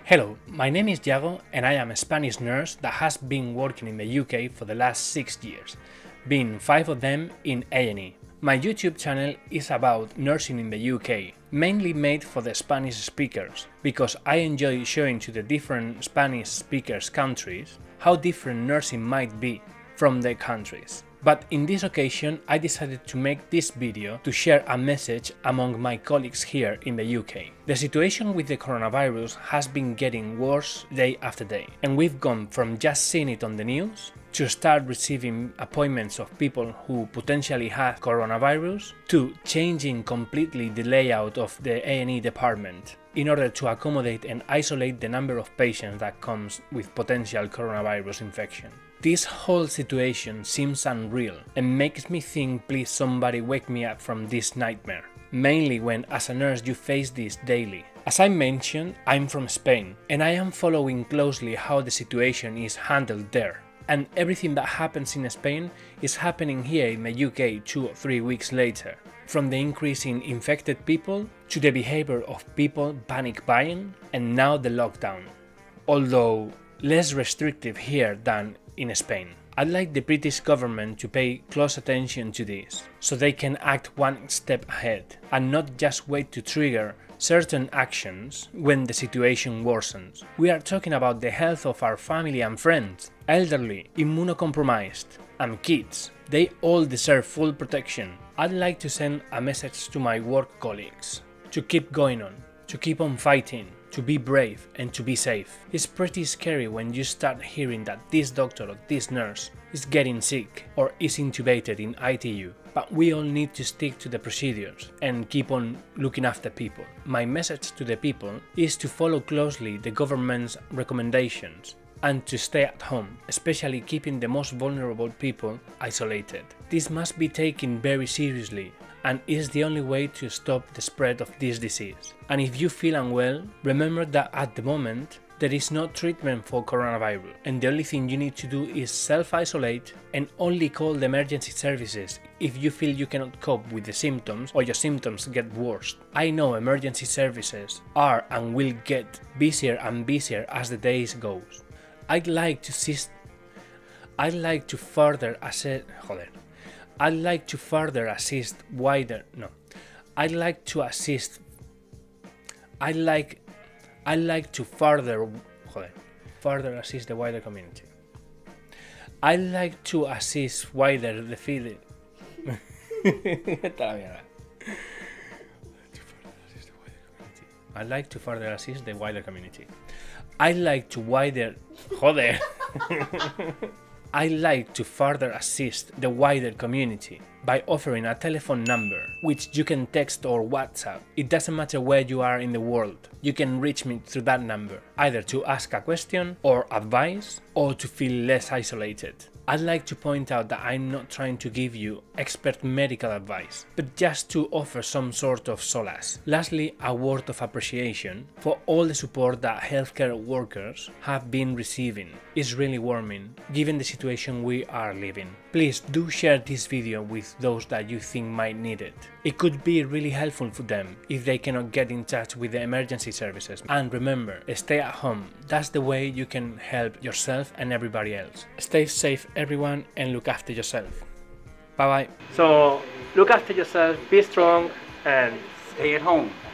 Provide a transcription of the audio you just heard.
Hello, my name is Yago and I am a Spanish nurse that has been working in the UK for the last 6 years, being 5 of them in A&E. My YouTube channel is about nursing in the UK, mainly made for the Spanish speakers, because I enjoy showing to the different Spanish speakers countries how different nursing might be from their countries. But in this occasion I decided to make this video to share a message among my colleagues here in the UK. The situation with the coronavirus has been getting worse day after day, and we've gone from just seeing it on the news to start receiving appointments of people who potentially have coronavirus to changing completely the layout of the A&E department in order to accommodate and isolate the number of patients that comes with potential coronavirus infection. This whole situation seems unreal and makes me think, please somebody wake me up from this nightmare. Mainly when as a nurse you face this daily. As I mentioned, I'm from Spain and I am following closely how the situation is handled there. And everything that happens in Spain is happening here in the UK 2 or 3 weeks later. From the increase in infected people to the behavior of people panic buying and now the lockdown. Although less restrictive here than in Spain. I'd like the British government to pay close attention to this, so they can act one step ahead and not just wait to trigger certain actions when the situation worsens. We are talking about the health of our family and friends, elderly, immunocompromised, and kids. They all deserve full protection. I'd like to send a message to my work colleagues to keep going on, to keep on fighting, to be brave and to be safe. It's pretty scary when you start hearing that this doctor or this nurse is getting sick or is intubated in ITU, but we all need to stick to the procedures and keep on looking after people. My message to the people is to follow closely the government's recommendations and to stay at home, especially keeping the most vulnerable people isolated. This must be taken very seriously and is the only way to stop the spread of this disease. And if you feel unwell, remember that at the moment there is no treatment for coronavirus and the only thing you need to do is self-isolate and only call the emergency services if you feel you cannot cope with the symptoms or your symptoms get worse. I know emergency services are and will get busier and busier as the days goes. I'd like to further assist the wider community. I'd like to assist wider the field. I'd like to further assist the wider community. I'd like to further assist the wider community by offering a telephone number which you can text or WhatsApp. It doesn't matter where you are in the world, you can reach me through that number, either to ask a question or advice or to feel less isolated. I'd like to point out that I'm not trying to give you expert medical advice, but just to offer some sort of solace. Lastly, a word of appreciation for all the support that healthcare workers have been receiving. It's really warming, given the situation we are living. Please do share this video with those that you think might need it. It could be really helpful for them if they cannot get in touch with the emergency services. And remember, stay at home. That's the way you can help yourself and everybody else. Stay safe everyone and look after yourself. Bye bye. So look after yourself, be strong and stay at home.